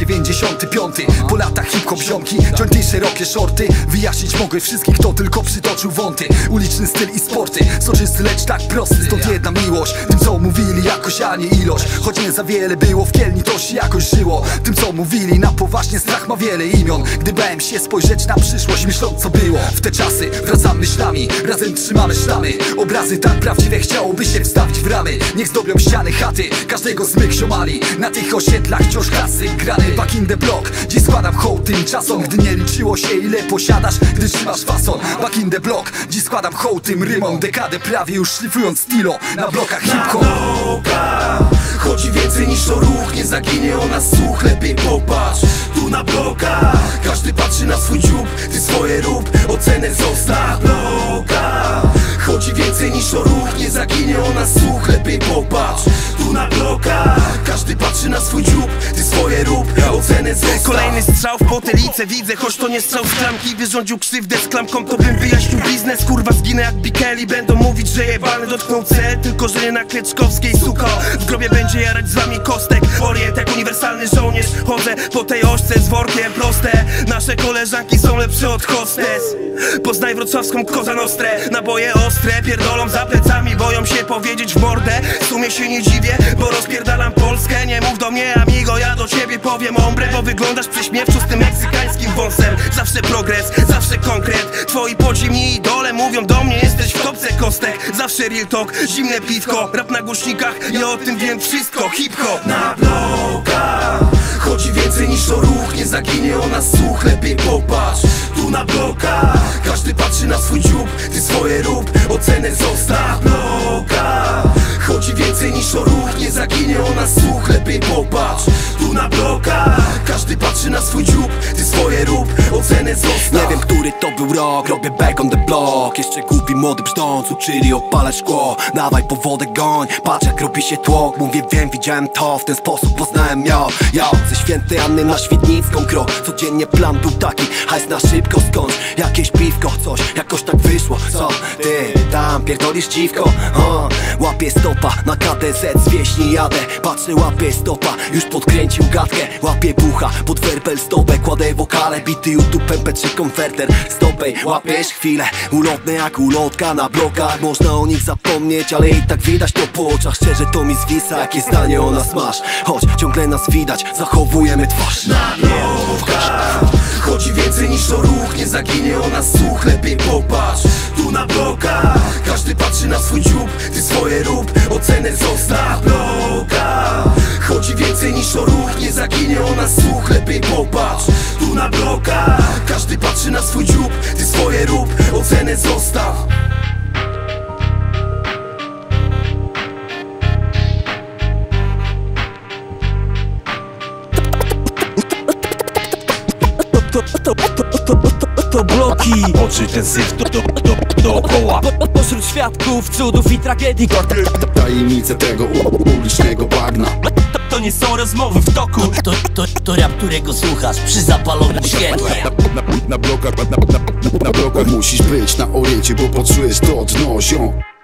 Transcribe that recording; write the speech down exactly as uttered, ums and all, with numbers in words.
dziewięćdziesiąty piąty. Po latach hip-hop ziomki, jointy, szerokie shorty. Wyjaśnić mogę wszystkich, kto tylko przytoczył wąty. Uliczny styl i sporty, soczysty, lecz tak prosty. Stąd jedna miłość, tym co mówili jakoś, a nie ilość. Choć nie za wiele było w Kielni, to się jakoś żyło. Tym co mówili na poważnie, strach ma wiele imion. Gdy bałem się spojrzeć na przyszłość, myśląc co było. W te czasy wracam myślami, razem trzymamy sztamy. Obrazy tak prawdziwe chciałoby się wstawić w ramy. Niech zdobią ściany chaty każdego z mych ziomali. Na tych osiedlach wciąż klasy grany back in the block. Dziś składam hołd tym czasom, gdy nie liczyło się ile posiadasz, gdy trzymasz fason. Back in the block, dziś składam hołd tym rymom. Dekadę prawie już szlifując stilo na blokach hip-hop. Chodzi więcej niż o ruch, nie zaginie o nas słuch. Lepiej popatrz, tu na bloka. Każdy patrzy na swój dziób, ty swoje rób, ocenę zostaw. Bloka. Chodzi więcej niż o ruch, nie zaginie o nas słuch. Lepiej popatrz, tu na bloka. Każdy patrzy na swój dziób, ty swoje rób, ocenę zostaw. Kolejny strzał w potylicę widzę, choć to nie strzał z klamki. Wyrządził krzywdę z klamką, to bym wyjaśnił biznes. Kurwa zginę jak Bikeli, będą mówić, że jebany dotknął cel. Tylko że nie na Kleczkowskiej, suko. W grobie będzie jarać z wami kostek. Orient jak uniwersalny żołnierz. Chodzę po tej ośce z workiem, proste. Nasze koleżanki są lepsze od hostes. Poznaj wrocławską Cosa Nostrę. Naboje ostre, pierdolą za plecami. Boją się powiedzieć w mordę. W sumie się nie dziwię, bo rozpierdalam Polskę. Nie mów do mnie amigo, ja do ciebie powiem ombre. Bo wyglądasz prześmiewczo z tym meksykańskim wąsem. Zawsze progres, zawsze konkret. Twoi podziemni idole mówią do mnie, jesteś w topce kostek. Zawsze real talk, zimne piwko. Rap na głośnikach, ja o tym wiem wszystko. Hip-hop na bloka. Chodzi więcej niż o ruch, nie zaginie o nas słuch. Lepiej popatrz, tu na bloka. Każdy patrzy na swój dziób, ty swoje rób, ocenę zostaw. Bloka. Chodzi więcej niż o ruch, nie zaginie o nas słuch. Lepiej popatrz, tu na bloka. Każdy patrzy na swój dziób, ty swoje rób, ocenę zostaw. Nie wiem, który to był rok, robię back on the block. Jeszcze głupi młody brzdąc, uczyli opalać szkło. Dawaj po wodę goń, patrz jak robi się tłok. Mówię wiem, widziałem to, w ten sposób poznałem ją. Ja ze świętej Anny na Świdnicką krok. Codziennie plan był taki, hajs na szybko skądś. Jakieś piwko, coś, jakoś tak wyszło. Co ty tam pierdolisz dziwko? O, łapię stopa na K D Z z wieśni jadę. Patrzę, łapię stopa, już podkręcił gadkę. Łapię bucha, pod werbel stopę. Kładę wokale, bity YouTube, M P trzy konwerter. Stopej, łapiesz chwilę, ulotne jak ulotka na blokach. Można o nich zapomnieć, ale i tak widać to po oczach. Szczerze to mi zwisa, jakie zdanie o nas masz. Choć ciągle nas widać, zachowujemy twarz na blokach. Chodzi więcej niż o ruch, nie zaginie o nas słuch. Lepiej popatrz, tu na bloka. Każdy patrzy na swój dziób, ty swoje rób, ocenę zostaw. Bloka. Chodzi więcej niż o ruch, nie zaginie o nas słuch. Lepiej popatrz, tu na bloka. Każdy patrzy na swój dziób, ty swoje rób, ocenę zostaw. To, to, to, to, to bloki. Oczy ten syf do, do, do, dookoła. Po, pośród świadków, cudów i tragedii. Tajemnice tego ulicznego bagna. To, to nie są rozmowy w toku. To, to, to rap, którego słuchasz przy zapalonym świetle. Na, na, na blokach, na, na, na, na blokach musisz być na oriencie, bo poczujesz to dno, ziom.